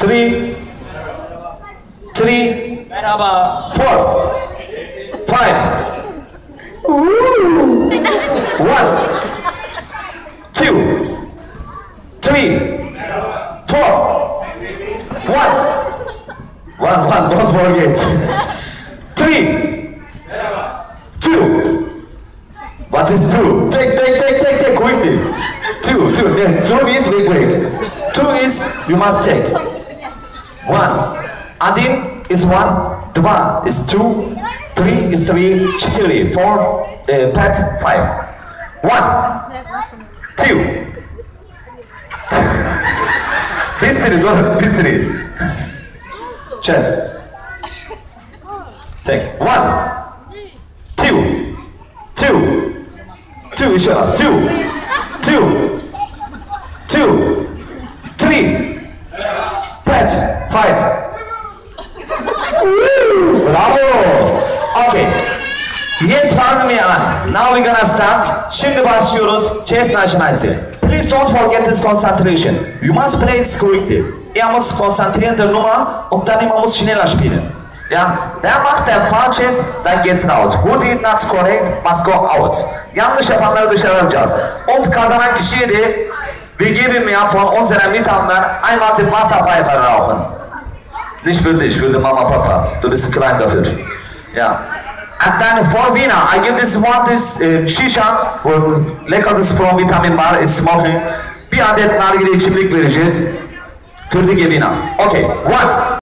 3, 3, Merhaba. 4, 5, 1, 2, 3, 4, 1, don't forget. 3, 2, what is 2? Take, quickly. 2, then 2 means wait. 2 is, you must take. 1, Adin is 1, 2 is 2, 3 is 3, 4, Pat 5. 1, 2. Bistri. Chest. Take 1, 2, 2 is yours. 2, 3, Pat 5. Bravo. Okay. Yes, follow me on. Now we're gonna start. Şimdi başlıyoruz. Chest nationality. Please don't forget this concentration. You must play it correctly. Iamos concentrieren nummer und dann immer muss schneller spielen. Ja? Der macht der Chest, dann geht's out. Who did not correct must go out. Yanlış yapanları dışarı alacağız. Und kazanan kişiye de wir geben mir von unseren Mitarbeitern einmal den Wasserpfeifer rauchen. Nicht für dich, für die Mama, Papa. Du bist klein dafür. Ja. And then for winner, I give this one, this shisha, lekker this from vitamin bar is smoking. Bir adet nargile içimlik vereceğiz. Für die Gewinner. Okay, 1.